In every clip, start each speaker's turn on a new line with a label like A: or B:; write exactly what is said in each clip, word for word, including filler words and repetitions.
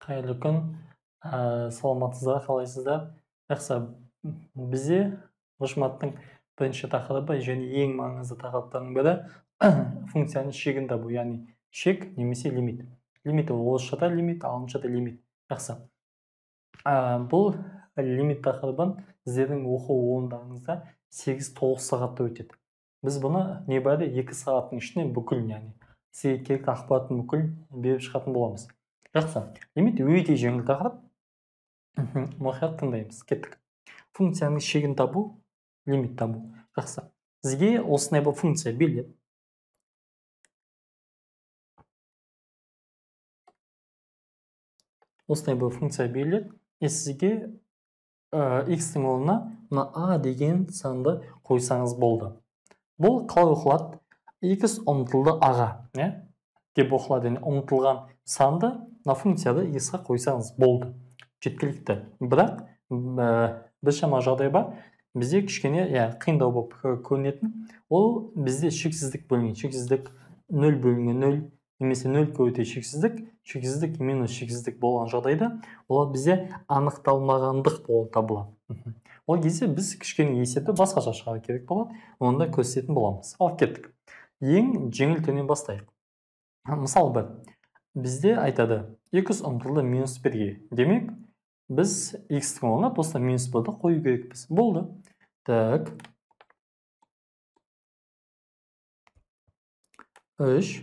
A: Қайырлы күн, ә, саламатсыздар, қалайсыздар? Жақсы, бізде Вышматтың бірінші тақырыбы және ең маңызды тақырыптардың бірі функцияның шегін табу, яғни шек немесе лимит. Лимит ол орысшада лимит, ағылшыншада лимит. Жақсы. Ә, бұл лимит тақырыбын сіздердің оқу орындарыңызда сегіз тоғыз сағатта өтеді. Біз бұны небәрі екі сағаттың ішінде бүкіл, яғни сізге керек ақпараттың бүкіл беріп шығатын боламыз. Жақсы, лимит өте жеңіл тақырып. Мұқият тыңдаймыз. Кеттік. Функцияның шегін табу, лимит табу. Жақсы. Сізге осындай бір функция беріледі. Осындай бір функция беріледі. Е сізге x-тің орнына мына a деген санды қойсаңыз болды. Бұл қалай оқылады? X ұмтылды a-ға, деп оқылады. Ұмтылған санды мына функцияда x-ға қойсаңыз болды. Жеткілікті. Бірақ біршама жағдай бар. Бізде кішкене қиындау болып көрінетін. Ол бізде шексіздік бөлінген. Шексіздік нөл бөлінген нөл, немесе нөл көбейту шексіздік, шексіздік минус шексіздік болған жағдайда, ол бізде анықталмағандық болып табылады. Ол кезде біз кішкене есепті басқаша шығару керек болады. Онда көрсететін боламыз. Ал кеттік. Ең жеңіл түрінен бастайық. Мысал бір. Бізде айтады x ұмтылды минус бірге. Демек, біз x-тің орнына просто минус бірді қою керекпіз. Болды. Так. үш.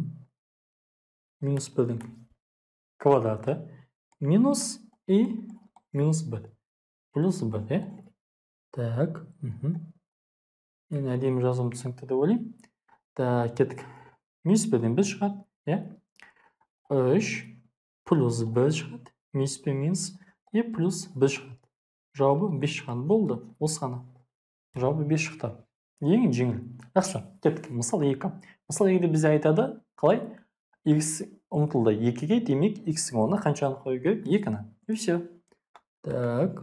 A: Минус бірдің квадраты. Минус и минус бір. Плюс бір, е? Так. Мен әдемі жазуым түсінікті деп ойлаймын. Так, кеттік. Минус бірден біз шығады, е? үш плюс бір шығады. Минус бір минус и плюс бір шығады. Жауабы бес шығады. Болды. Осы ғана. Жауабы бес шықты. Ең жеңіл. Жақсы. Кеттік. Мысал екі. Мысал екіде бізде айтады, қалай? X ұмтылды екіге, демек x-тің орнына қаншаны қою керек? екіні. И все. Так.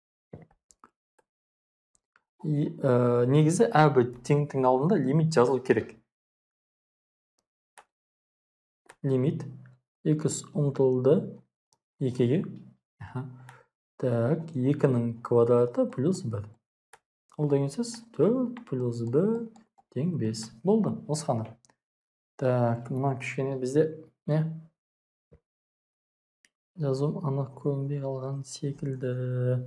A: Негізі әрбір теңдіктің алдында лимит жазылу керек. Лимит x ұмтылды екіге. Так, екінің квадраты плюс бір. Ол деген сөз төрт плюс бір тең бес. Болды, осы ғана. Так, мына кішкене бізде не? Жазуым анық көрінбей қалған секілді.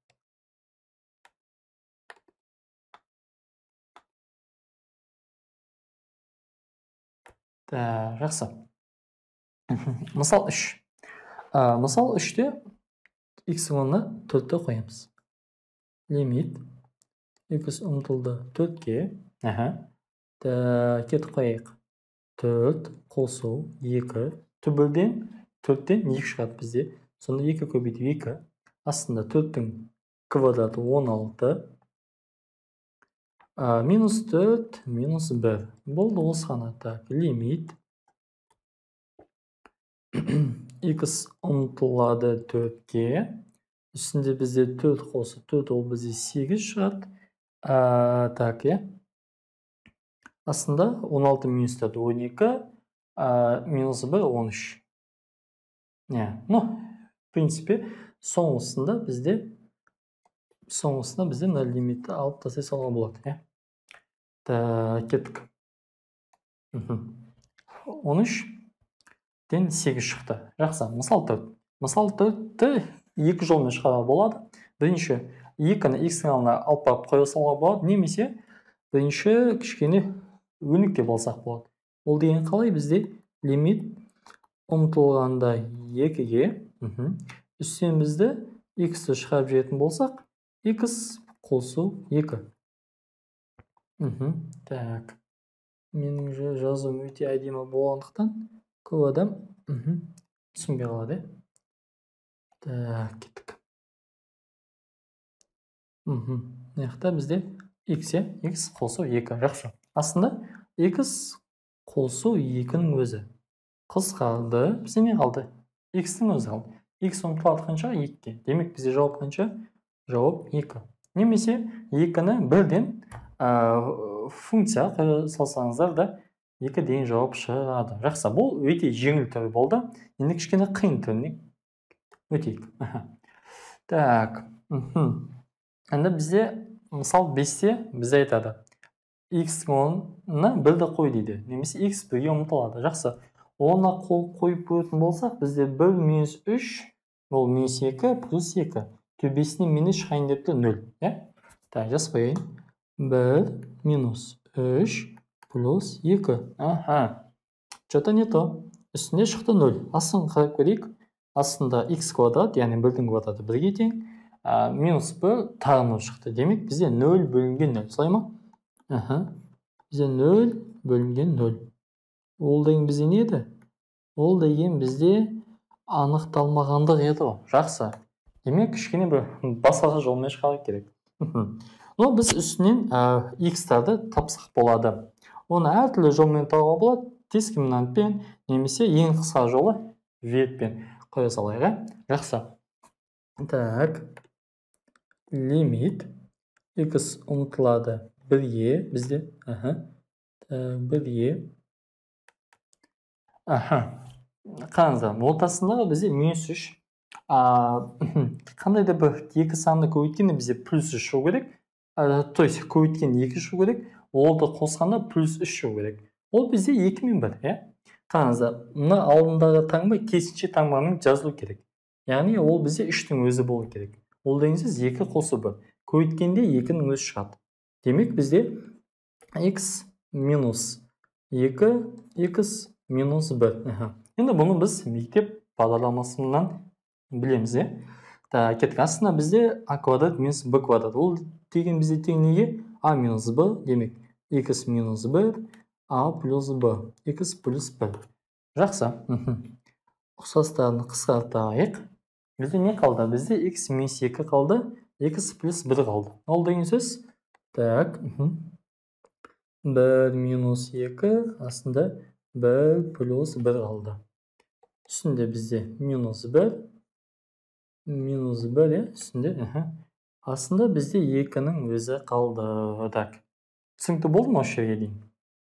A: Так, жақсы. Мысал үш. Мысал үште x-тің орнына төртті қоямыз. Лимит x ұмтылды төртке. Кетіп қояйық. төрт қосу екі. Түбірден төрттен екі шығады бізде. Сонда екі көбейту екі. Астында төрттің квадраты он алты. Минус төрт, минус бір. Болды осы ғана. Так, лимит x ұмтылады төртке. Үстінде бізде төрт қосы. төрт ол бізде сегіз шығады. Так, е? Астында он алты минус төрт он екі, минус бір он үш. Ну, в принципе, соңғысында бізде соңғысында бізде мына лимитті алып тастай салған болады. Так, кеттік. он үштен сегіз шықты. Жақсы, мысал төрт. Мысал төртті екі жолмен шығаруға болады. Бірінші, екіні x-тің алдына алып барып қоя салуға болады, немесе бірінші кішкене өнік деп алсақ болады. Ол деген қалай? Бізде лимит ұмтылғанда екіге, үстен бізді x-ті шығарып жіберетін болсақ, x қосу екі. Так. Менің жазуым өте әдемі болғандықтан көп адам түсінбей қалады. Так, кеттік. Яқта бізде x, x қосу екі. Жақсы. Астында x қосу екінің өзі. Қысқарды. Бізде не қалды? X-тің өзі қалды. X ұмтылады қанша? екіге. Демек бізде жауап қанша? Жауап екі. Немесе екіні бірден функция салсаңыздар да екі деген жауап шығады. Жақсы, бұл өте жеңіл түрі болды. Енді кішкене қиын түріне өтейік. Так. Енді бізде мысал бесте бізде айтады. X орнына бірді қой дейді. Немесе X бірге ұмытылады. Жақсы. Оны қойып көретін болсақ, бізде бір минус үш, ол минус екі плюс екі. Төбесіне минус шығайын депті нөл. Так, жас қойайын. бір минус үш плюс екі. Аха. Что-то не то. Үстінде шықты нөл. Астын қарап көрейік. Астында x квадрат, яғни бірдің квадраты бірге тең. Минус бір тағы нөл шықты. Демек, бізде нөл бөлінген нөл. Солай ма? Аха. Бізде нөл бөлінген нөл. Ол деген бізде не еді? Ол деген бізде анықталмағандық еді ғой. Жақсы. Демек, кішкене бір басқаша жолмен шығару керек. Но біз үстінен x-тарды тапсақ болады. Оны әртүрлі жолмен табуға болады. Дискриминантпен, немесе ең қысқа жолы ветпен қоя салайық. Жақсы. Так. Лимит x ұмытылады бірге бізде. Аха. бірге. Аха. Қараңыздар, ортасындағы бізде минус үш. Қандай да бір екі санды көбейткенде бізде плюс үш шығу керек. То есть көбейткен екі шығу керек. Олды қосқанда плюс үш шығу керек. Ол бізде екі мен бір. Қараңыздар, мына алдындағы таңба керісінше таңбамен жазылу керек. Яғни ол бізде үштің өзі болу керек. Ол дегенсіз екі қосу бір. Көбейткенде екінің өзі шығады. Демек бізде x минус екі, x минус бір. Енді бұны біз мектеп бағдарламасынан білеміз. Кеттік, астына бізде a квадрат минус b квадрат. Ол деген бізде тең неге? a минус b, демек x минус бір, a плюс b, x плюс бір. Жақсы. Ұқсастарын қысқартайық. Бізде не қалды? Бізде x минус екі қалды, x плюс бір қалды. Ол деген сөз? Так. бір минус екі, астында бір плюс бір қалды. Үстінде бізде минус бір, минус бір, үстінде. Астында бізде екінің өзі қалды. Так. Түсінікті болды ма осы жерге дейін?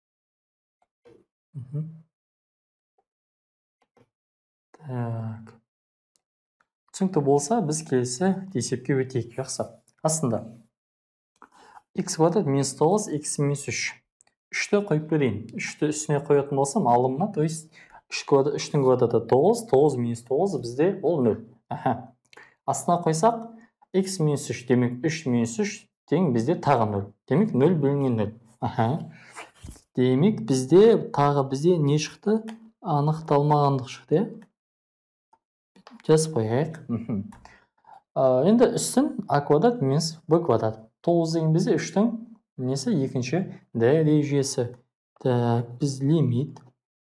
A: Так. Түсінікті болса, біз келесі есепке өтейік. Жақсы. Астында x квадрат минус тоғыз, x минус үш. үшті қойып берейін. үшті үстіне қоятын болсам, алымына, то есть үштің квадраты тоғыз, тоғыз минус тоғыз бізде ол нөл. Астына қойсақ, x минус үш, демек үш минус үш тең бізде тағы нөл. Демек нөл бөлінген нөл. Демек бізде тағы бізде не шықты? Анықталмағандық шықты. Жазып қойайық. Енді үстін a квадрат минус b квадрат. тоғыз деген бізде үштің несі? Екінші дәрежесі. Так, біз лимит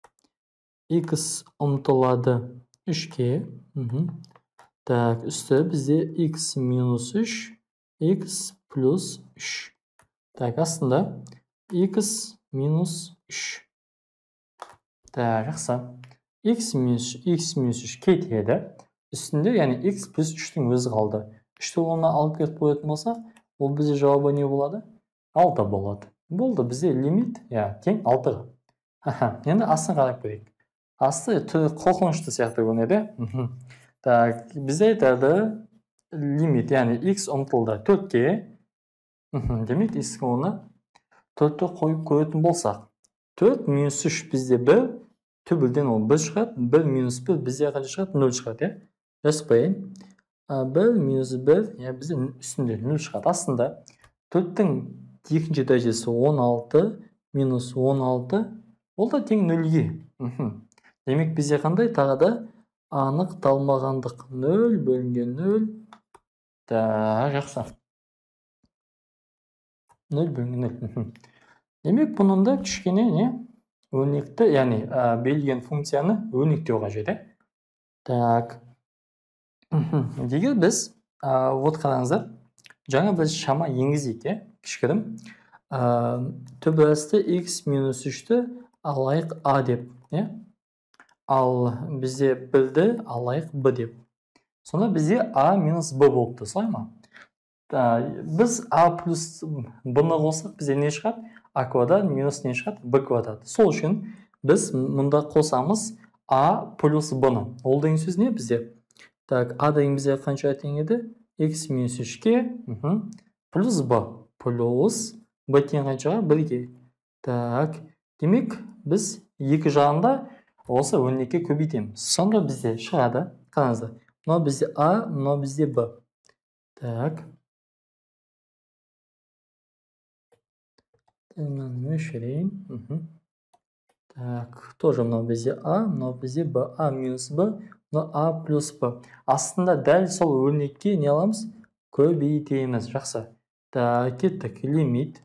A: x ұмтылады үшке. Так, үсті бізде x минус үш, x плюс үш. Так, астында x минус үш. Так, жақсы. x минус үш кетеді. Үстінде, яғни x плюс үштің өзі қалды. үшті оны алып кетіп қоятын болса, ол бізде жауабы не болады? алты болады. Болды, бізде лимит, я, тең алтыға. Енді астын қарап көрейік. Асты қорқынышты сияқты көрінеді. Так, бізде айтады лимит, яғни x ұмтылды төртке. Демек, x оны төртті қойып көретін болсақ. төрт минус үш бізде бір, түбілден ол бір шығады, бір минус бір бізде қанша шығады? нөл шығады. Жазып қояйын. бір минус бір, бізде үстінде нөл шығады. Астында төрттің екінші дәрежесі он алты, минус он алты, ол да тең нөлге. Демек бізде қандай? Тағы да анықталмағандық. нөл бөлінген нөл. Да, жақсы. нөл бөлінген нөл. Демек бұнында кішкене не? Өрнекті, яғни берілген функцияны өрнектеу қажет. Так. Егер біз, вот қараңыздар, жаңа біз шама енгізейік, кішкірім. Түбі асты x минус үшті алайық a деп. Ал бізде бірді алайық b деп. Сонда бізде a минус b болыпты, солай ма? Біз a плюс b-ны қосақ, бізде не шығады? a квадрат минус не шығады? b квадрат. Сол үшін біз мұнда қосамыз a плюс b-ны. Ол деген сөз не бізде? Так, а деген бізге қанша тең еді? X минус үшке плюс b. Плюс b тең қаншаға? бірге. Так, демек біз екі жағында осы он екіге көбейтеміз. Сонда бізде шығады. Қараңыздар. Мынау бізде a, мынау бізде b. Так. Мынаны өшірейін. Так, тоже мынау бізде a, мынау бізде b. a минус b, мынау a плюс b. Астында дәл сол өрнекке не аламыз? Көбейтеміз. Жақсы. Так, кеттік. Лимит.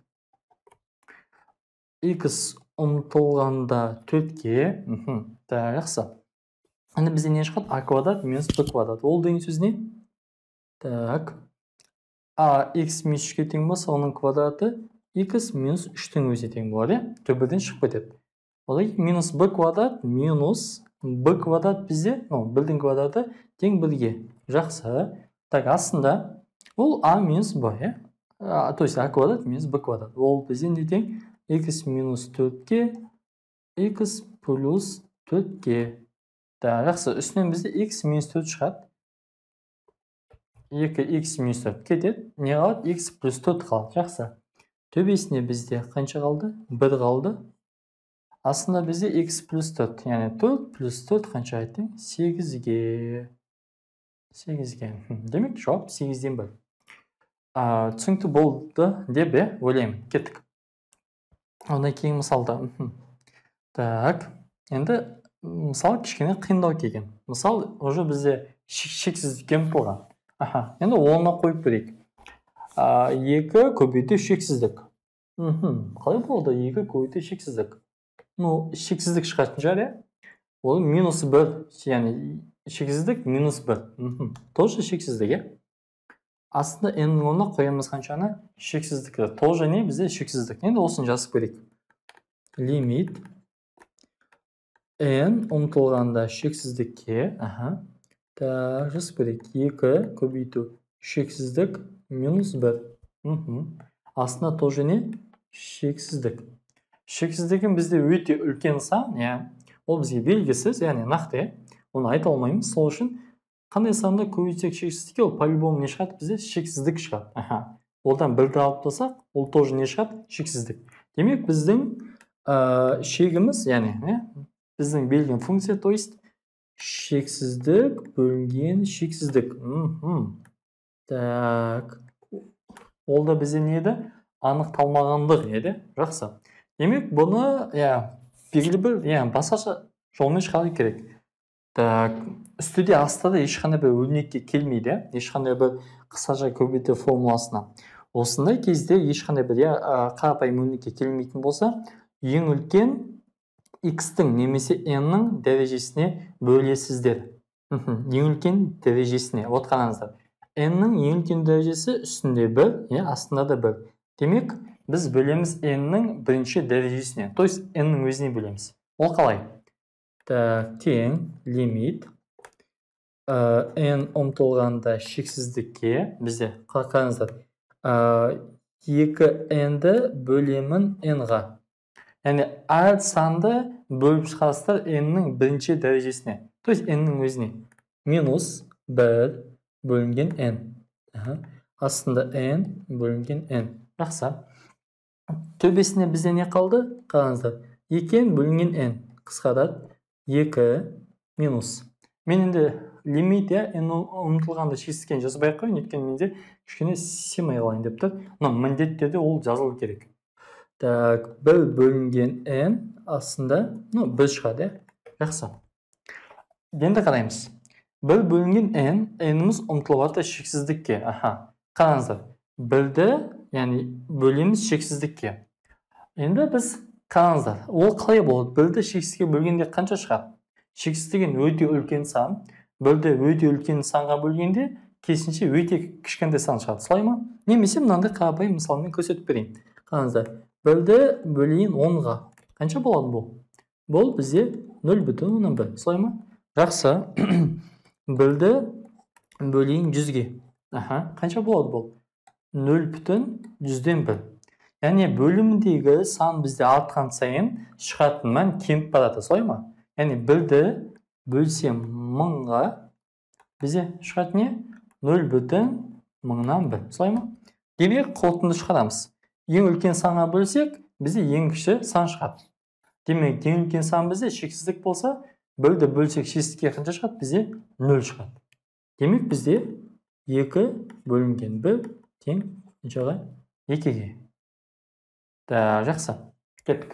A: X ұмтылғанда төртке. Так, жақсы. Әні бізде не шығады? A квадрат минус b квадрат. Ол деген сөз не? Так. A x минус үшке тең болса, оның квадраты x минус үштің өзі тең болады. Төбірден шығып кетеді. Олай минус b квадрат минус b квадрат бізде, бірдің квадраты тең бірге. Жақсы. Так, астында ол a минус b, то есть a квадрат минус b квадрат. Ол бізде не тең? X минус төртке, x плюс төртке. Так, жақсы. Үстінен бізде x минус төрт шығады. екі x минус төрт кетеді. Не қалады? X плюс төрт қалады. Жақсы. Төбесіне бізде қанша қалды? бір қалды. Астында бізде x плюс төрт. Яғни төрт плюс төрт қанша айттың? сегізге. сегізге. Демек, жауап сегізден бір. Түсінікті болды деп ойлаймын. Кеттік. Ондай кейін мысалда. Так. Енді мысал кішкене қиындау келген. Мысал уже бізде шексіздікке болған. Енді оны қойып берейік. екі көбейту шексіздік. Қалай болды? екі көбейту шексіздік. Ну, шексіздік шығатын жар, ол минус бір, яғни шексіздік минус бір. Тоже шексіздік, астында n-нің орнына қоямыз қаншаны? Шексіздікті. Тоже не? Бізде шексіздік. Енді осыны жазып берейік. Лимит n ұмтылғанда шексіздікке. Так, жазып берейік. екі көбейту шексіздік минус бір. Астында тоже не? Шексіздік. Шексіздігін бізде өте үлкен сан, ол бізге белгісіз, яғни нақты, оны айта алмаймыз. Сол үшін қандай санда көбейтсек шексіздікке, ол по-любому не шығады? Бізде шексіздік шығады. Олдан бірді алып тұрсақ, ол тоже не шығады? Шексіздік. Демек, біздің шегіміз, яғни біздің белгілеген функция, то есть шексіздік бөлінген шексіздік. Так. Ол да бізде не еді? Анықталмағандық еді. Жақсы. Демек, бұны белгілі бір басқаша жолмен шығару керек. Так, үстіде астыда ешқандай бір өрнекке келмейді, ешқандай бір қысқаша көбейту формуласына. Осындай кезде ешқандай бір қарапайым өрнекке келмейтін болса, ең үлкен x-тің немесе n-нің дәрежесіне бөлесіздер. Ең үлкен дәрежесіне. Вот қараңыздар. n-нің ең үлкен дәрежесі үстінде бір, астында да бір. Демек, біз бөлеміз n-нің бірінші дәрежесіне. То есть n-нің өзіне бөлеміз. Ол қалай? Так, тең, лимит. n ұмтылғанда шексіздікке. Бізде, қараңыздар. екі n-ді бөлемін n-ға. Яғни, әр санды бөліп шығарыстар n-нің бірінші дәрежесіне. То есть n-нің өзіне. Минус бір бөлінген n. Астында n бөлінген n. Жақсы. Төбесіне бізде не қалды? Қараңыздар. екі n бөлінген n. Қысқарады. екі минус. Мен енді лимит, n ұмтылғанда шексіздікке жазбай ақ қойын, өйткені менде кішкене симай қалайын деп тұр. Міндеттерде ол жазылу керек. Так, бір бөлінген n астында, ну, бір шығады. Жақсы. Енді қараймыз. бір бөлінген n, n-іміз ұмтылып шексіздікке. Қараңыздар. бірді, яғни бөлеміз шексіздікке. Енді біз қараңыздар. Ол қалай болады? бірді шексіздікке бөлгенде қанша шығады? Шексіздіген өте үлкен сан. бірді өте үлкен санға бөлгенде керісінше өте кішкентай сан шығады. Солай ма? Немесе мынандай қарапайым мысалмен көрсетіп берейін. Қараңыздар. бірді бөлейін онға. Қанша болады бұл? Бұл бізде нөл бүтін оннан бір. Солай ма? Жақсы. бірді бөлейін жүзге. Қанша болады бұл? нөл бүтін жүзден бір. Яғни бөлімдегі сан бізде артқан сайын шығатын мән кеміп барады. Солай ма? Яғни бірді бөлсем мыңға, бізде шығады не? нөл бүтін мыңнан бір. Солай ма? Демек, қорытынды шығарамыз. Ең үлкен санға бөлсек, бізде ең кіші сан шығады. Демек, ең үлкен сан бізде шексіздік болса, бірді бөлсек шексіздікке қанша шығады? Бізде нөл шығады. Демек, бізде екі бөлінген бір тең қаншаға? екіге. Да, жақсы. Кеттік.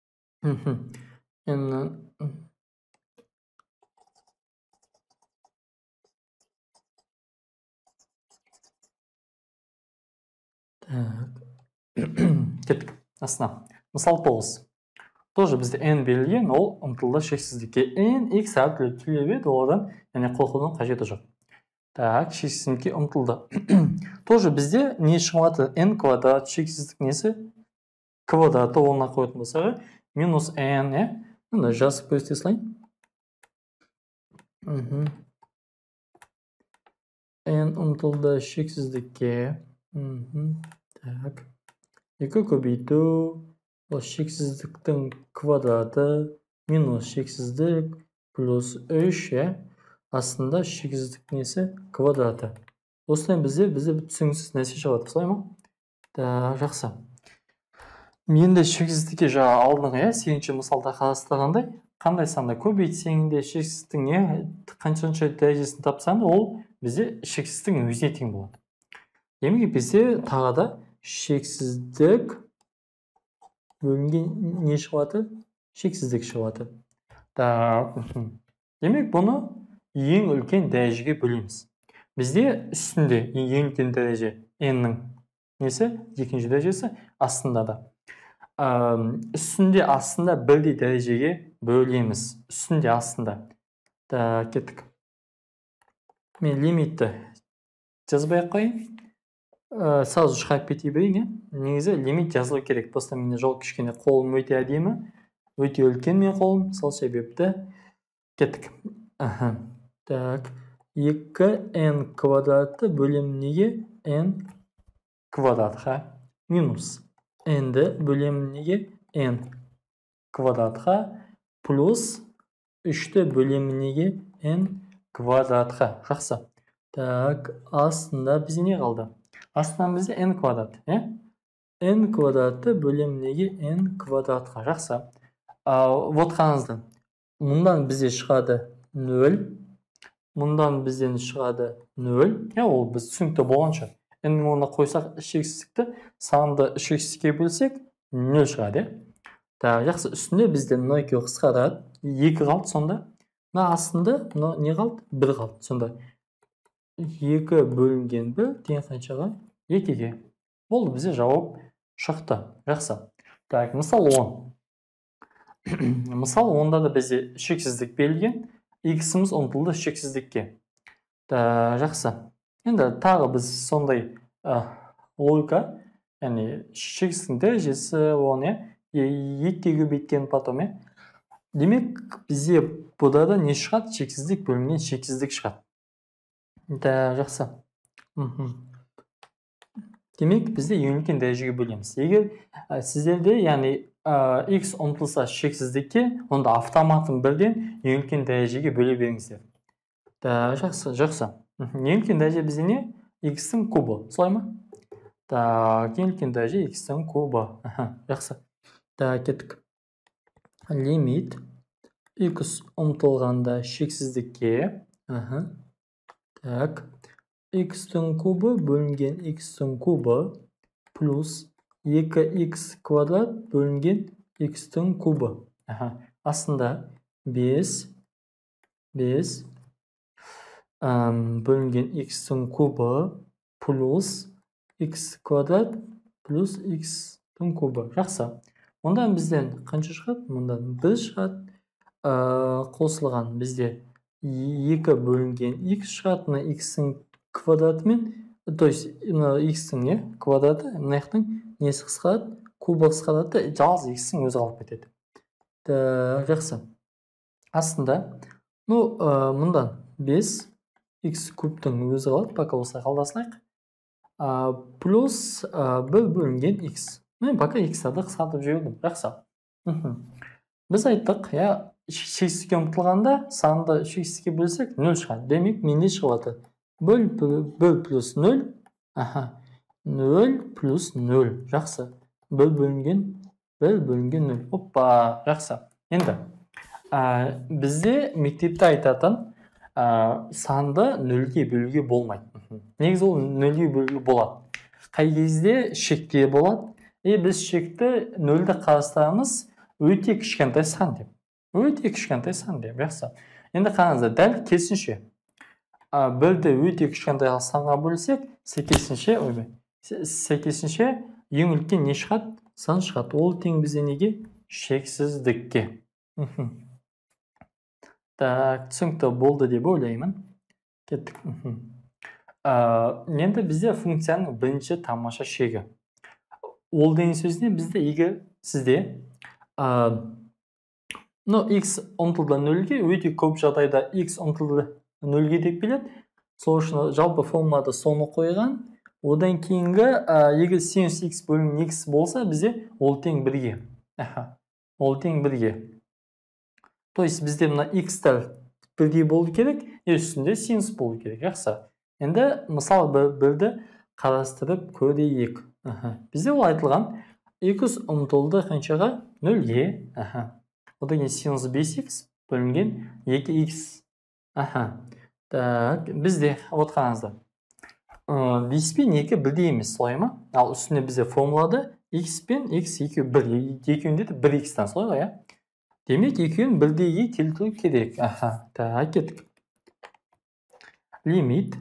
A: Енді кеттік. Астына. Мысал тоғыз. Тоже бізде n берілген, ол ұмтылды шексіздікке. n, x әртүрлі түрлері одан, яғни қорқудың қажеті жоқ. Так, шексіздікке ұмтылды. Тоже бізде не шығады? n квадрат шексіздік несі? Квадраты олына қоятын болса, минус n, е? Мұнда жазып көрсете салайын. n ұмтылды шексіздікке. Так. екі көбейту, ол шексіздіктің квадраты, минус шексіздік, плюс үш, е? Астында шексіздік несі? Квадраты. Осылайын бізде, бізде түсініксіз нәрсе шығады, солай ма? Да, жақсы. Енді шексіздікке жаңа алдыңғы, е, сегізінші мысалда қарастырғандай, қандай санда көбейтсең де шексіздіктің не қаншанша дәрежесін тапсаң, ол бізде шексіздіктің өзіне тең болады. Демек бізде тағы да шексіздік бөлінген не шығады? Шексіздік шығады. Демек бұны ең үлкен дәрежеге бөлеміз. Бізде үстінде ең үлкен дәреже n-нің несі? Екінші дәрежесі астында да. Үстінде астында бірдей дәрежеге бөлеміз. Үстінде астында. Да, кеттік. Мен лимитті жазбай қойын. Сразу шығарып кете берейін. Негізі лимит жазылу керек. Просто менде жол кішкене қолым өте әдемі. Өте үлкен мен қолым. Сол себепті кеттік. Так. екі n квадраты бөлем неге? n квадратқа минус. n-ді бөлем неге? n квадратқа плюс үшті бөлем неге? n квадратқа. Жақсы. Так. Астында бізде не қалды? Астынан бізде n квадрат. n квадраты бөлем неге? n квадратқа. Жақсы. Вот қараңыздар. Мұндан бізде шығады нөл. Мұндан бізден шығады нөл. Ол біз түсінікті болғанша. n оны қойсақ шексіздікті, санды шексіздікке бөлсек нөл шығады. Жақсы. Үстінде бізде нөл қысқарады. екі қалды сонда. Астында не қалды? бір қалды сонда. екі бөлінген бір тең қаншаға? екіге. Болды, бізде жауап шықты. Жақсы. Так, мысал он. Мысал онда да бізде шексіздік берілген. X-іміз ұмтылды шексіздікке. Жақсы. Енді тағы біз сондай логика, яғни шексіздіктің дәрежесі оны екіге көбейткен потом. Демек, бізде бұда да не шығады? Шексіздік бөлінген шексіздік шығады. Да, жақсы. Демек, бізде ең үлкен дәрежеге бөлеміз. Егер сіздерде, яғни x ұмтылса шексіздікке, онда автоматын бірден ең үлкен дәрежеге бөле беріңіздер. Да, жақсы, жақсы. Ең үлкен дәреже бізде не? X-тің кубы. Солай ма? Да, ең үлкен дәреже X-тің кубы. Жақсы. Да, кеттік. Лимит x ұмтылғанда шексіздікке. Так. X-тің кубы бөлінген X-тің кубы плюс екі икс квадрат бөлінген X-тің кубы. Астында бес бөлінген X-тің кубы плюс X квадрат плюс X-тің кубы. Жақсы. Ондан бізден қанша шығады? Мұндан бір шығады. Қосылған бізде екі бөлінген X шығады. X-тің квадратымен, то есть X-тің квадраты, мұнаяқтың несі қысқарады? Кубы қысқарады, жалғыз X-тің өзі қалып кетеді. Жақсы. Астында, мұндан бес X кубтың өзі қалады, пока осылай қалдасылайық. Плюс бір бөлінген X. Мен пока X-ады қысқартып жүйелдім. Жақсы. Біз айттық, шексізге ұмтылғанда санды шексізге бөлсек нөл шығады. Демек менде шығады бөл бөл плюс нөл. Аха. нөл плюс нөл. Жақсы. Бөл бөлінген бөл бөлінген нөл. Оппа, жақсы. Енді ә, бізде мектепте айтатын ә, санды нөлге бөлуге болмайды. Негізі ол нөлге бөлуге болады. Қай кезде шекте болады. И біз шекті нөлді қарастырамыз өте кішкентай сан деп. Өте кішкентай сан деп. Жақсы. Енді қараңыздар, дәл керісінше. Бөлді өте кішкентай санға бөлсек, сәйкесінше, ойбай, сәйкесінше ең үлкен не шығады? Сан шығады. Ол тең бізде неге? Шексіздікке. Так, түсінікті болды деп ойлаймын. Кеттік. Енді бізде функцияның бірінші тамаша шегі. Ол деген сөзіне бізде егер сізде но x ұмтылды нөлге, өте көп жағдайда x ұмтылды нөлге деп келеді. Сол үшін жалпы формулада соны қойған. Одан кейінгі егер синус x бөлінген x болса, бізде ол тең бірге. Ол тең бірге. То есть бізде мына x-тар бірге болу керек, үстінде синус болу керек. Жақсы. Енді мысал бірді қарастырып көрейік. Бізде ол айтылған x ұмтылды қаншаға? нөлге. Одан кейін синус бес икс бөлінген екі икс. Так, бізде вот қараңыздар. бес пен екі бірдей емес, солай ма? Ал үстінде бізде формулада x пен x екеуі бір. Екеуінде де бір икстен, солай ғой, иә? Демек, екеуін бірдейге келтіру керек. Так, кеттік. Лимит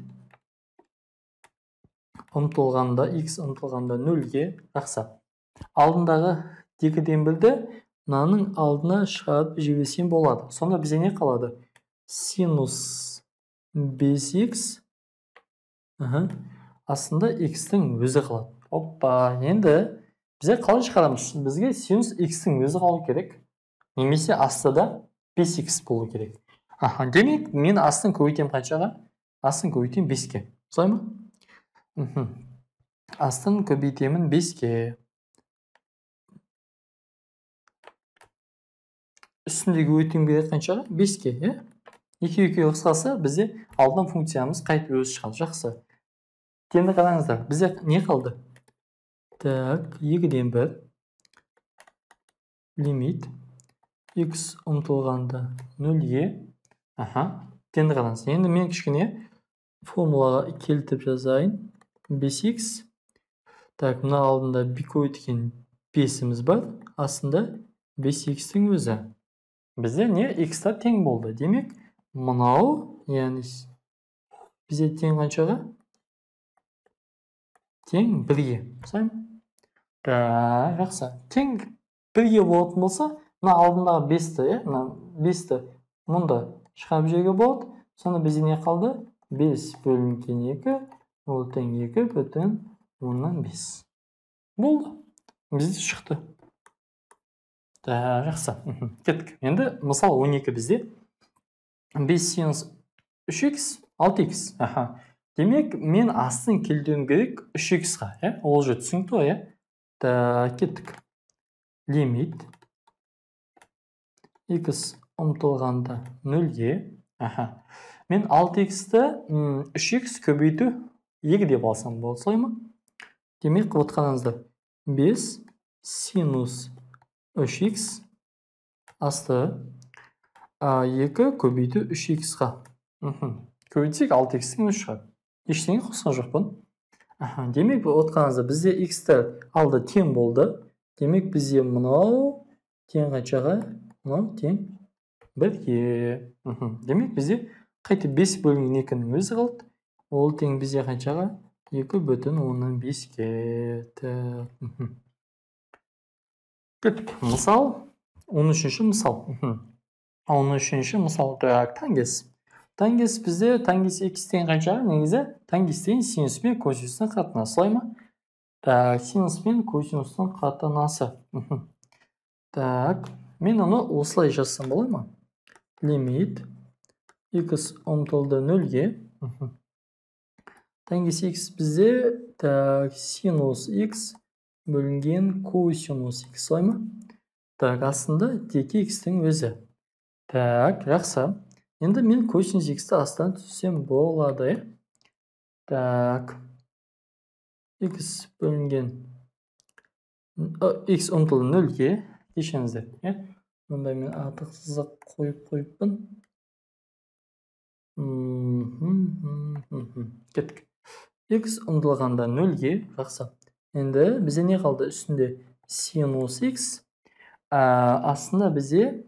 A: ұмтылғанда, x ұмтылғанда нөлге. Жақсы. Алдындағы екіден бірді мынаның алдына шығарып жіберсем болады. Сонда бізде не қалады? Синус бес икс астында x-тің өзі қалады. Оппа, енді бізде қалай шығарамыз? Бізге синус x-тің өзі қалу керек. Немесе астыда бес икс болу керек. Демек, мен астын көбейтем қаншаға? Астын көбейтем беске. Солай ма? Астын көбейтемін беске. Үстіндегі өтем керек қаншаға? беске, е? екі-екі қысқасы бізде алдын функциямыз қайтып өзі шығады. Жақсы. Енді қараңыздар, бізде не қалды? Так, екіден бір. Лимит. X ұмтылғанда нөлге. Аха. Енді қараңыз. Енді мен кішкене формулаға келтіп жазайын. бес икс. Так, мына алдында көбейткен бесіміз бар. Астында бес икстің өзі. Бізде не? X-та тең болды. Демек, мынау, яғни бізде тең қаншаға? Тең бірге. Сайым? Да, жақсы. Тең бірге болатын болса, мына алдындағы бесті, е? бесті мұнда шығарып жеуге болады. Сонда бізде не қалды? бес бөлінген екі, ол тең екі бүтін оннан бес. Болды. Бізде шықты. Да, жақсы. Кеттік. Енді мысал он екі бізде бес синус үш икс, алты икс. Демек, мен астын келтіруім керек үш иксқа. Ол же түсінікті ғой, е? Да, кеттік. Лимит x ұмтылғанда нөлге. Мен алты иксті үш икс көбейту екі деп алсам болды, солай ма? Демек, вот қараңыздар. бес синус үш икс асты екі көбейту үш иксқа. Көбейтсек алты икстің үш шығады. Ештеңе қосқан жоқпын. Демек, вот қараңыздар, бізде x-тер алды тең болды. Демек, бізде мынау тең қаншаға? Мынау тең бірге. Демек, бізде қайтып бес бөлінген екінің өзі қалды. Ол тең бізде қаншаға? екі бүтін оннан беске. Кеттік. Мысал, он үшінші мысал. он үшінші мысал. Тангес. Тангес бізде тангес x тең қаншаға? Негізі тангес тең синус пен косинустың қатынасы, солай ма? Так, синус пен косинустың қатынасы. Так, мен оны осылай жазсам болады ма? Лимит x ұмтылды нөлге. Тангес x бізде так, синус x бөлінген косинус x, солай ма? Так, астында тек x-тің өзі. Так, жақсы. Енді мен косинус x'ті астан түссем болады. Так. X бөлінген x ұмтылы нөлге кешеңіздер. Мұнда мен артық сызық қойып қойыппын. Кеттік. X ұмтылғанда нөлге, жақсы. Енді бізе не қалды үстінде? Синус x. Астында бізе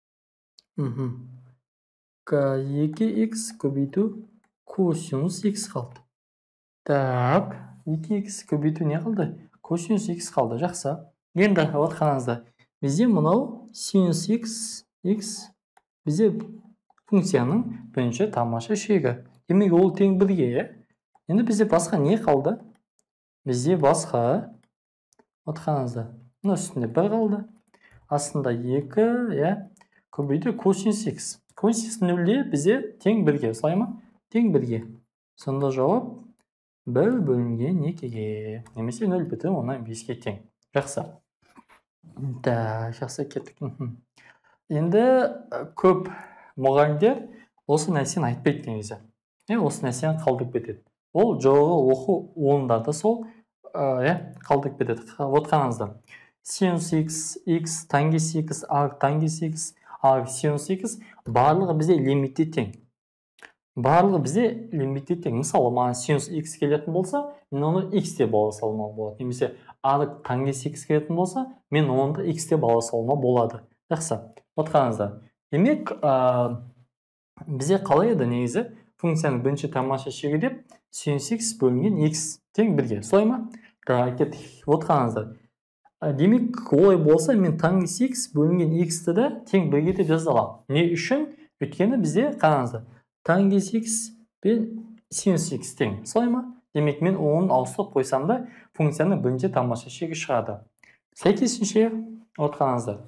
A: екі икс көбейту косинус x қалды. Так, екі икс көбейту не қалды? Косинус x қалды, жақсы. Енді от қараңыздар. Бізде мұнау синус x, x бізде функцияның бірінші тамаша шегі. Демек ол тең бірге. Енді бізде басқа не қалды? Бізде басқа, от қараңыздар. Мұның үстінде бір қалды. Астында екі, көбейту косинус x. Косинус нөлде бізде тең бірге. Солай ма? Тең бірге. Сонда жауап бір бөлінген екіге. Немесе нөл бүтін оннан беске тең. Жақсы. Да, жақсы кеттік. Енді көп мұғалімдер осы нәрсені айтпайды негізі. Осы нәрсені қалдырып кетеді. Ол жоғары оқу орындарда сол қалдырып кетеді. Вот қараңыздар. Синус x, x тангенс x, арк тангенс x, арк синус x барлығы бізде лимитте тең. Барлығы бізде лимитте тең. Мысалы, маған синус x келетін болса, мен оны x те бала салма болады. Немесе арк тангенс x келетін болса, мен оны x те бала салма болады. Жақсы. Вот қараңыздар. Демек, бізде қалай еді негізі? Функцияның бірінші тамаша шегі деп синус x бөлінген x тең бірге. Солай ма? Кеттік. Вот қараңыздар. Демек, олай болса, мен тангенс x бөлінген x-ті де тең бірге деп жаза аламын. Не үшін? Өйткені бізде қараңыздар. Тангенс x пен синус x тең. Солай ма? Демек, мен оның ауыстырып қойсам да функцияның бірінші тамаша шегі шығады. Сәйкесінше от қараңыздар.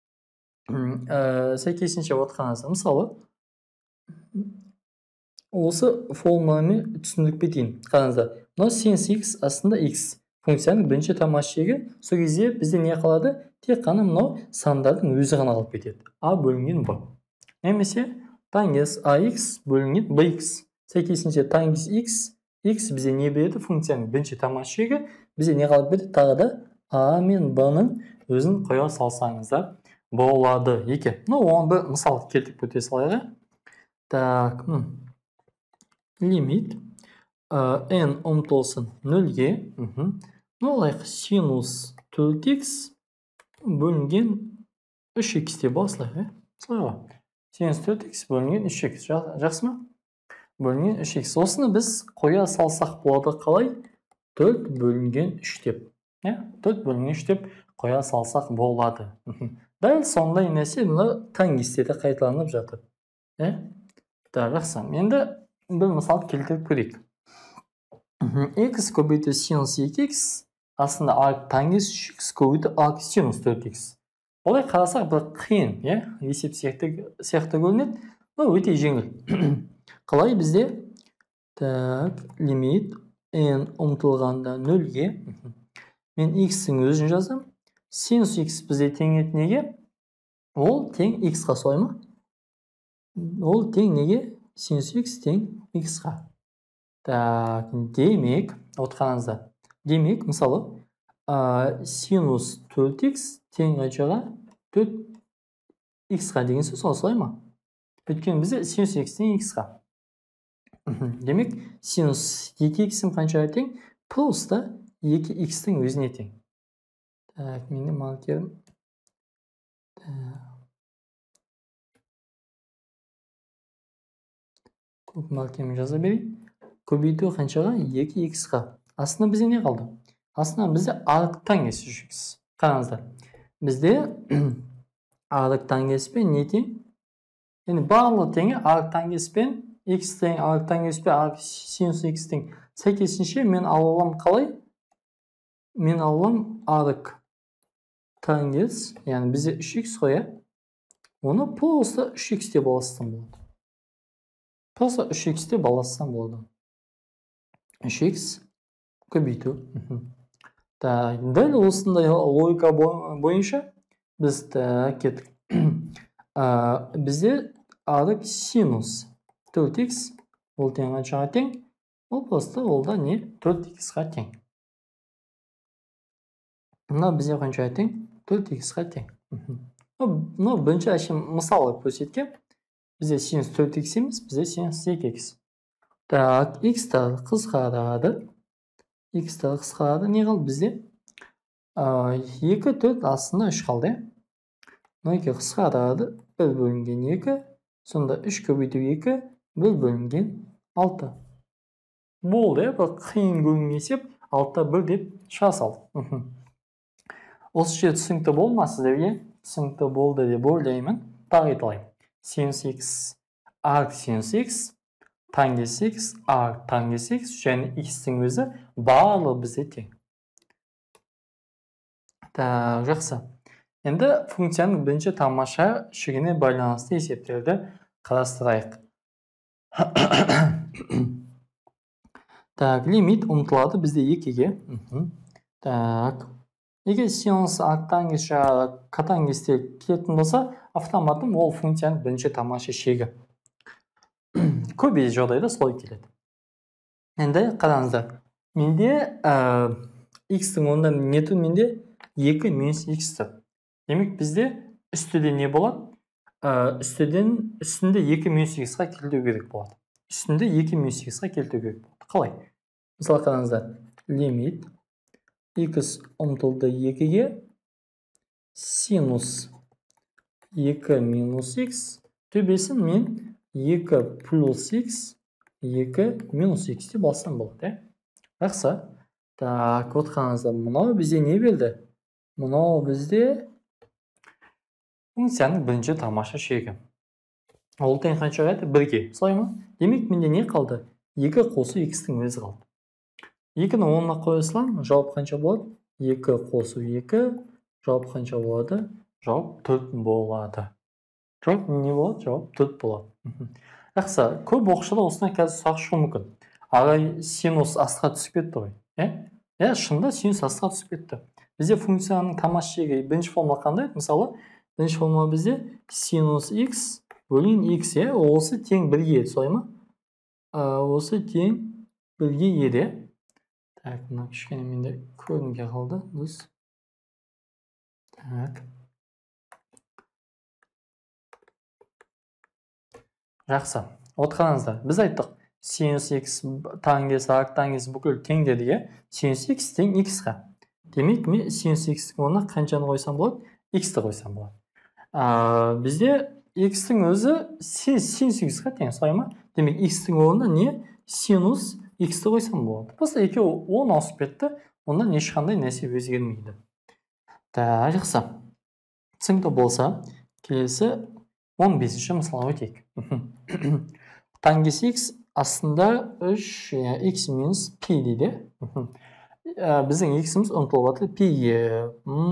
A: Сәйкесінше от қараңыздар. Мысалы, осы формуламен түсіндіріп кетейін. Қараңыздар. Мынау синус x астында x. Функцияның бірінші тамаша шегі, сол кезде бізде не қалады? Тек қана мынау сандардың өзі ғана қалып кетеді. А бөлінген b. Немесе тангенс ax бөлінген bx. Сәйкесінше тангенс x, x бізде не береді? Функцияның бірінші тамаша шегі бізде не қалып береді? Тағы да a мен b-ның өзін қоя салсаңыздар болады екен. Ну, оны бір мысал келтіріп өте салайық. Так, лимит n ұмтылсын нөлге. Ну, олайық синус төрт икс бөлінген үш икс деп басылайық. Солайға. Синус төрт икс бөлінген үш икс. Жақсы ма? Бөлінген үш икс. Осыны біз қоя салсақ болады қалай? төрт бөлінген үш деп. төрт бөлінген үш деп қоя салсақ болады. Дәл сондай нәрсе мұны тангенсте де қайталанып жатыр. Жақсы. Енді бір мысал келтіріп көрейік. X көбейту синус екі икс астында арк тангенс үш икс көбейту арк синус төрт икс. Олай қарасақ бір қиын, есеп сияқты көрінеді, но өте жеңіл. Қалай бізде? Так, лимит n ұмтылғанда нөлге. Мен x-ің өзін жазам. Синус x бізде тең ет неге? Ол тең x-ға, солай ма? Ол тең неге? Синус x тең x-ға. Так, демек, отқаныңызда. Демек, мысалы, синус төрт икс тең қаншаға төрт икс-ға деген сөз солай ма? Өйткені бізде синус x тең x-ға. Демек, синус екі икс қаншаға тең? Просто екі икс-тің өзіне тең. Так, менде маркерім. Көп маркерімі жаза берейін. Көбейту қаншаға? екі икс-ға. Астына бізде не қалды? Астына бізде арк тангенс үш икс. Қараңыздар. Бізде арк тангенспен не тең? Yani bağlı tenge arc tangenspен x тең arc tangenspен arc sinus x тең. Сәйкесінше мен аламын қалай? Мен аламын arc tangens, yani bize үш икс қоя. Оны просто үш икс деп алсам болады. Просто үш икс деп алсам болады. үш икс көбейту. Дәл осындай логика бойынша біз кеттік. бізде адық синус төрт икс ол тең қаншаға тең? Ол просто ол да не? төрт иксқа тең. Мына бізде қаншаға тең? төрт иксқа тең. Ну, бірінші әшім мысалы көрсеткен. Бізде синус төрт икс емес, бізде синус екі икс. Так, икс-та қысқарады. Икс-та қысқарады. Не қалды бізде? екі, төрт астында үш қалды. мына екі қысқарады. бір бөлінген екі. Сонда үш көбейту екі. бір бөлінген алты. Болды, бір қиын көрінген есеп. алтыда бір деп шыға салды. Осы жер түсінікті болмасы деп, түсінікті болды деп ойлаймын. Тағы айтайын. Синус икс арк синус икс, тангенс икс арк тангенс икс және икстің өзі барлығы бізде тең. Так, жақсы. Енді функцияның бірінші тамаша шегіне байланысты есептерді қарастырайық. Так, лимит ұмтылады бізде екіге. Так, егер синус арктангенс жағы котангенсте келетін болса, автоматом ол функцияның бірінші тамаша шегі. Көбей жағдайда солай келеді. Енді қараңыздар. Менде x-тің орнында не тұр? Менде екі минус x тұр. Демек бізде үстіде не болады? Үстіден үстінде екі минус x-қа келтіру керек болады. Үстінде екі минус x-қа келтіру керек болады. Қалай? Мысалы қараңыздар. Лимит x ұмтылды екіге синус екі минус x төбесін мен екі плюс x екі минус x деп алсам болады. Жақсы. Так, вот қараңыздар. Мұнау бізде не берді? Мұнау бізде функцияның бірінші тамаша шегі. Ол тең қаншаға еді? бірге. Солай ма? Демек менде не қалды? екі қосу x-тің өзі қалды. екіні онына қоя салам, жауап қанша болады? екі қосу екі, жауап қанша болады? Жауап төрт болады. Жауап не болады? Жауап төрт болады. Жақсы, көп оқушыда осындай қазір сұрақ шығуы мүмкін. Ағай синус астқа түсіп кетті ғой. Е, шынында синус астқа түсіп кетті. Бізде функцияның тамаша шегі бірінші формула қандай? Мысалы, бірінші формула бізде синус x бөлін x, осы тең бірге еді, солай ма? Осы тең бірге еді. Так, мына кішкене менде көрінге қалды. Так. Жақсы. Отқаныңызда. Біз айттық. Синус x тангенс, арк тангенс бүкіл тең дедіге. Синус x тең x-қа. Демек, мен синус x-тің орнына қаншаны қойсам болады? X-ті қойсам болады. Бізде x-тің өзі синус x-қа тең, солай ма? Демек, x-тің орнына не? Синус x-ті қойсам болады. Просто екі он ауысып кетті, ондан ешқандай нәрсе өзгермейді. Так, жақсы. Түсінікті болса, келесі он бесінші мысалға өтейік. Тангенс x астында үш x минус пи дейді. Біздің x-іміз ұмтылып жатыр пиге.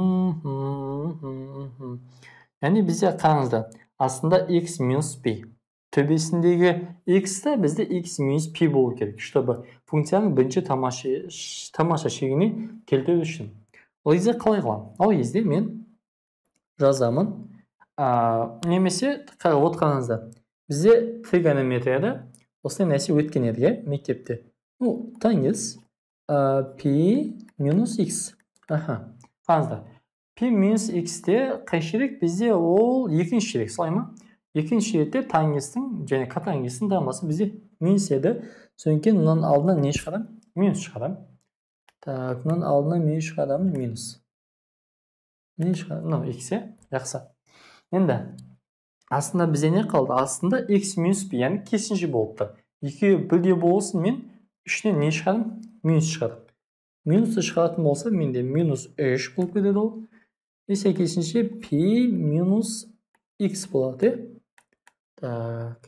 A: Яғни бізде қараңыздар, астында x минус пи. Төбесіндегі x-та бізде x минус пи болу керек, чтобы функцияның бірінші тамаша шегіне келтіру үшін. Ол кезде қалай қылам? Ол кезде мен жазамын. Немесе отқаныңызда. Бізде тригонометрияда осындай нәрсе өткен еді, мектепте. Тангенс пи минус x. Қараңыздар. Пи минус x-те қай ширек? Бізде ол екінші ширек, солай ма? Екінші ширетте тангенстің және котангенстің дамасы бізде минус еді. Содан кейін мұнан алдынан не шығадам? Минус шығадам. Так, мұнан алдынан минус шығадам, минус. Минус шығадам, ну, x-е, жақсы. Енді, астында бізде не қалды? Астында x минус пи, яғни кесінші болыпты. Екі бірге болсын, мен үшінен не шығадым? Минус шығадым. Минусты шығатын болса, менде минус үш болып кетеді ол. Есе кесінші пи минус x болады. Так.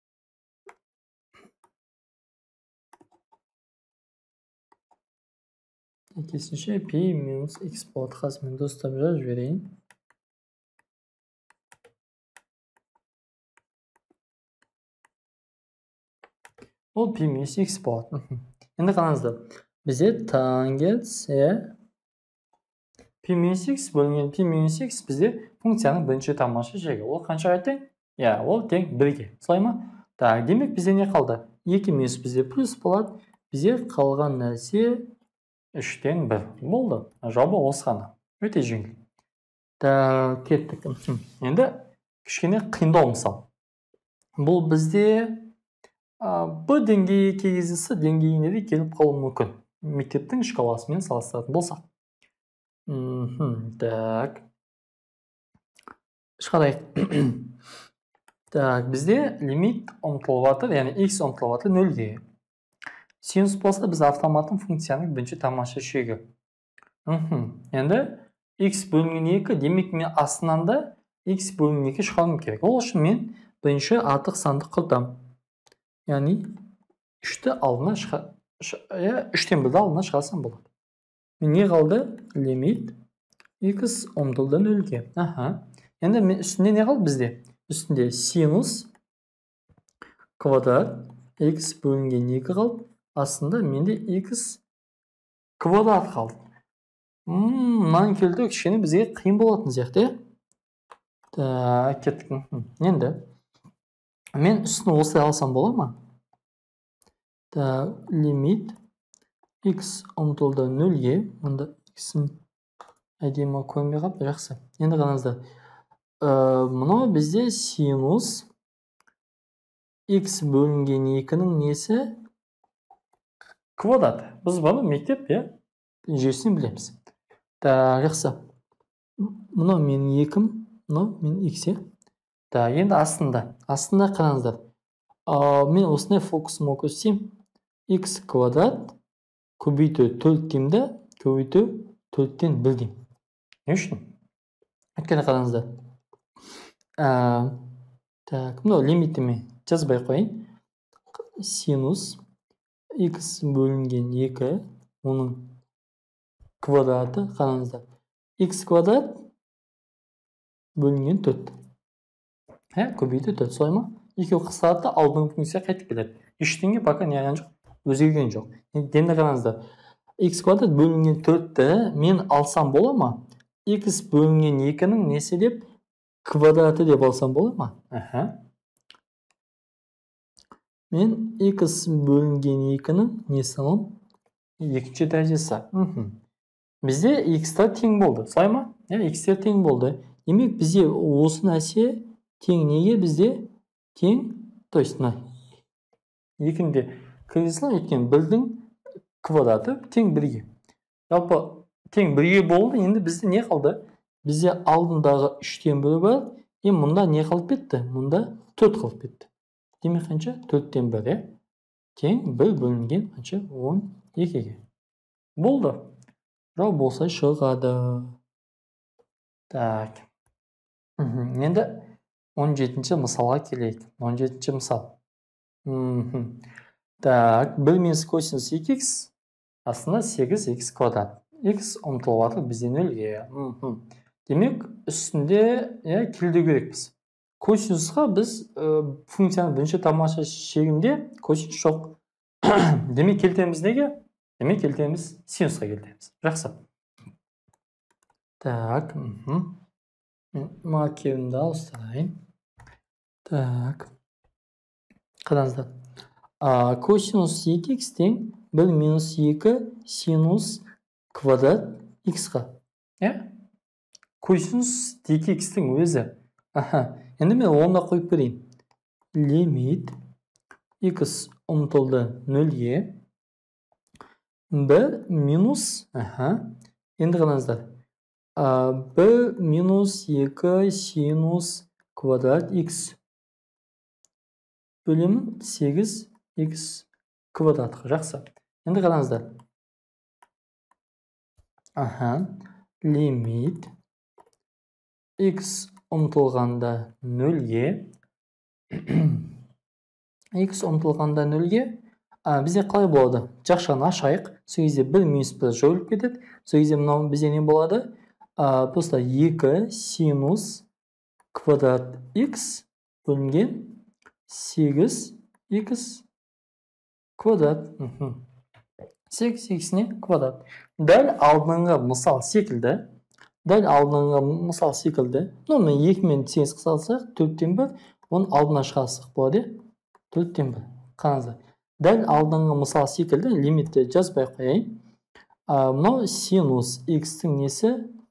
A: Кесінші пи минус x болады. Қазір мен достап жазып жіберейін. Ол пи минус x болады. Енді қараңыздар. Бізде тангенс пи минус x бөлінген пи минус x бізде функцияның бірінші тамаша шегі. Ол қаншаға тең? Иә, ол тең бірге. Солай ма? Так, демек бізде не қалды? екі минус бізде плюс болады. Бізде қалған нәрсе үштен бір. Болды. Жауабы осы ғана. Өте жеңіл. Так, кеттік. Енді кішкене қиындау мысал. Бұл бізде Б деңгейі кездесі деңгейіне де келіп қалуы мүмкін. Мектептің шкаласымен салыстыратын болсақ. Так. Шығарайық. Так, бізде лимит ұмтылып жатыр, яғни x ұмтылып жатыр нөлге. Синус болса, біз автоматтың функцияның бірінші тамаша шегі. Енді x бөлінген екі, демек мен астынан да x бөлінген екі шығарым керек. Ол үшін мен бірінші артық санды құрдым. Яғни үшті алдына үштен бірді алдына шығарсам болады. Мен не қалды? Лимит x ұмтылды нөлге. Енді үстінде не қалды бізде? Үстінде синус квадрат x бөлінген екі қалды. Астында менде x квадрат қалды. Мынан келді кішкене бізге қиын болатын сияқты. Так, кеттік. Енді мен үстіне осылай алсам бола ма? Так, лимит x ұмтылды нөлге. Мұнда x-ін әдемі көрінбей қалыпты, жақсы. Енді қараңыздар. Мынау бізде синус x бөлінген екінің несі? Квадрат. Біз баны мектеп жүйесін білеміз. Так, жақсы. Мынау менің екім, мынау менің x-е. Так, енді астында. Астында қараңыздар. Мен осындай фокусыма көсем. X квадрат көбейту төрт деймді, көбейту төрттен бір дейм. Не үшін? Өйткені қараңыздар. Так, мынау лимитіме жазбай қойын. Синус x бөлінген екі, оның квадраты, қараңыздар. X квадрат бөлінген төрт. Көбейді төрт, солай ма? Екеу қысқарады, алдыңғы функция қайтып келеді. Ештеңе пока не аян жоқ, өзгерген жоқ. Енді қараңыздар. X квадрат бөлінген төртті мен алсам бола ма? X бөлінген екінің несі деп квадраты деп алсам бола ма? Мен x бөлінген екінің несі алам? Екінші дәрежесі. Бізде x-тер тең болды. Солай ма? X-тер тең болды. Демек бізде осы нәрсе тең неге бізде тең, то есть екінде кіргізілген өткен бірдің квадраты тең бірге. Жалпы тең бірге болды, енді бізде не қалды? Бізде алдындағы үштен бірі бар, енді мұнда не қалып кетті? Мұнда төрт қалып кетті. Демек қанша? төрттен бірі тең бір бөлінген қанша? он екіге. Болды. Жауап болса шығады. Так. Енді он жетінші мысалға келейік. он жетінші мысал. Так, бір минус косинус екі икс астында сегіз икс квадрат. X ұмтылып жатыр бізде нөлге. Демек, үстінде келді керекпіз. Косинусқа біз функцияның бірінші тамаша шегінде косинус жоқ. Демек келтеміз неге? Демек келтеміз синусқа келтеміз. Жақсы. Так, маркерімді ауыстырайын. Так, қараңыздар. Косинус екі икс тең бір минус екі синус квадрат x-қа. Косинус екі икс-тің өзі. Енді мен онда қойып берейін. Лимит x ұмтылды нөлге бір минус, енді қараңыздар. бір минус екі синус квадрат x бөлемін сегіз икс квадратқа. Жақсы. Енді қараңыздар. Лимит x ұмтылғанда нөлге x ұмтылғанда нөлге бізде қалай болады? Жақшаны ашайық. Сол кезде бір минус бір жойылып кетеді. Сол кезде мынау бізде не болады? Просто екі синус квадрат x бөлінген сегіз икс квадрат. сегіз икс не? Квадрат. Дәл алдыңғы мысал секілді дәл алдыңғы мысал секілді. Ну, мен екі мен сегіз қысалсақ, төрттен бір, оның алдына шығарсақ болады. төрттен бір. Қараңыздар. Дәл алдыңғы мысал секілді лимитті жазбай қояйын. Мынау синус x-тің несі?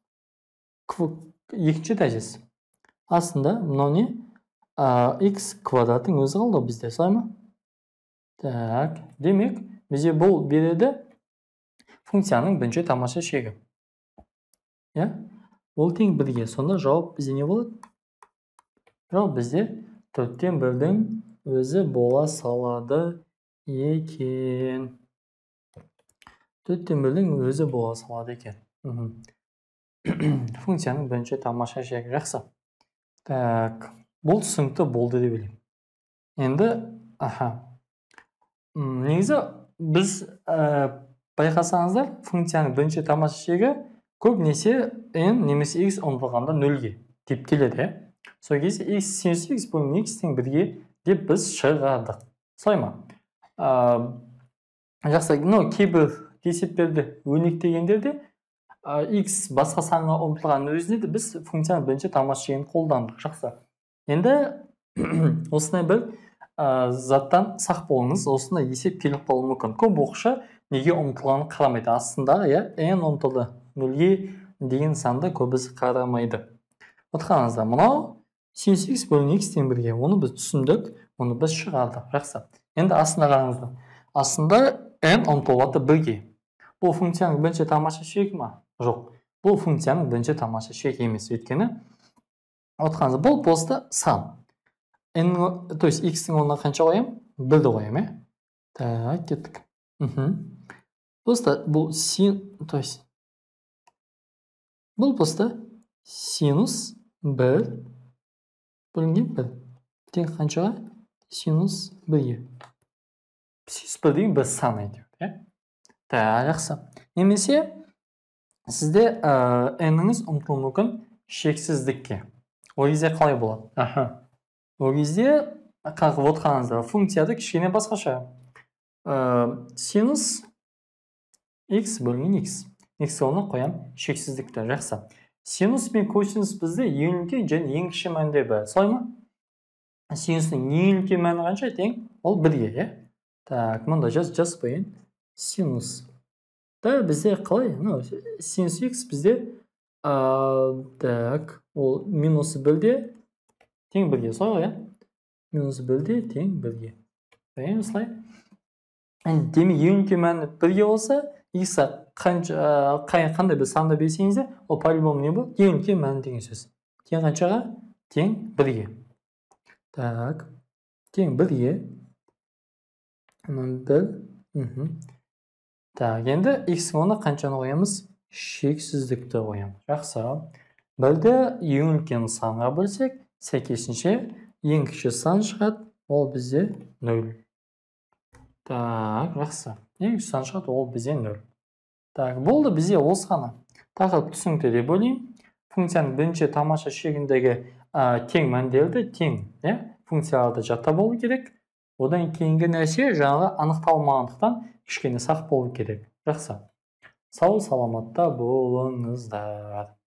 A: Екінші дәрежесі. Аслында мынау не? X квадраттың өзі қалды бізде, солай ма? Так, демек, бізде бұл береді функцияның бірінші тамаша шегі. Я? Ол тең бірге. Сонда жауап бізде не болады? Жауап бізде төрттен бірдің өзі бола салады екен. төрттен бірдің өзі бола салады екен. Функцияның бірінші тамаша шегі. Жақсы. Так, бұл түсінікті болды деп білем. Енді, аха. Негізі біз байқасаңыздар, функцияның бірінші тамаша шегі көбінесе n немесе x ұмытылғанда нөлге деп келеді. Сол кезде x синус x бөлім x-тің бірге деп біз шығардық. Солай ма? Жақсы, кейбір есептерді өрнектегендерде x басқа санға ұмытылған өзінде біз функцияның бірінші тамаша шегін қолдандық. Жақсы. Енді осындай бір заттан сақ болыңыз, осындай есеп келіп қалуы мүмкін. Көп оқушы неге ұмытылғанын қарамайды. Астында n ұмытылды нөлге деген санды көбісі қарамайды. Отқаныңызда, мынау синус x бөлім x-тен бірге. Оны біз түсіндік, оны біз шығардық. Жақсы. Енді астында қараңыздар. Астында n ұмытылады бірге. Бұл функцияның бірінші тамаша шегі ма? Жоқ. Бұл функцияның бірінші тамаша шегі емес. Өйткені отқаныңызда, бұл просто сан. N, то есть x-тің орнына қанша қоям? бірді қоям, е? Так, кеттік. Просто бұл син, то есть бұл просто синус бір бөлінген бір. Тең қаншаға? Синус бірге. Синус бір деген бір сан айтып, е? Так, жақсы. Немесе сізде n-іңіз ұмытылуы мүмкін шексіздікке. Ол кезде қалай болады? Аха. Ол кезде қағып отқаныңызда функцияды кішкене басқаша. Синус x бөлінген x. X орнына қоям шексіздікті. Жақсы. Синус пен косинус бізде ең үлкен және ең кіші мәнде бар. Солай ма? Синустың ең үлкен мәні қанша тең? Ол бірге, е? Так, мұнда жаз жаз қояйын. Синус. Да, бізде қалай? Синус x бізде так, ол минусы бірде тең бірге. Солай, е? Минусы бірде тең бірге. Қояйын, солай. Демек ең үлкен мәні бірге болса, x қандай бір санды берсеңізде, ол по-любому не болады? Ең үлкен мәні деген сөз. Тең қаншаға? Тең бірге. Так, тең бірге. бір. Так, енді x-ің оны қаншаны қоямыз? Шексіздікті қоямыз. Жақсы. Бірді ең үлкен санға бөлсек, сәйкесінше ең кіші сан шығады, ол бізде нөл. Так, жақсы. Ең кіші сан шығады, ол бізде нөл. Так, болды бізде осы ғана. Тағы түсінікті деп бөлейін. Функцияның бірінші тамаша шегіндегі тең мәндерді тең функцияларды жаттап болу керек. Одан кейінгі нәрсе жаңағы анықталмағандықтан кішкене сақ болу керек. Жақсы. Сау саламатта болыңыздар.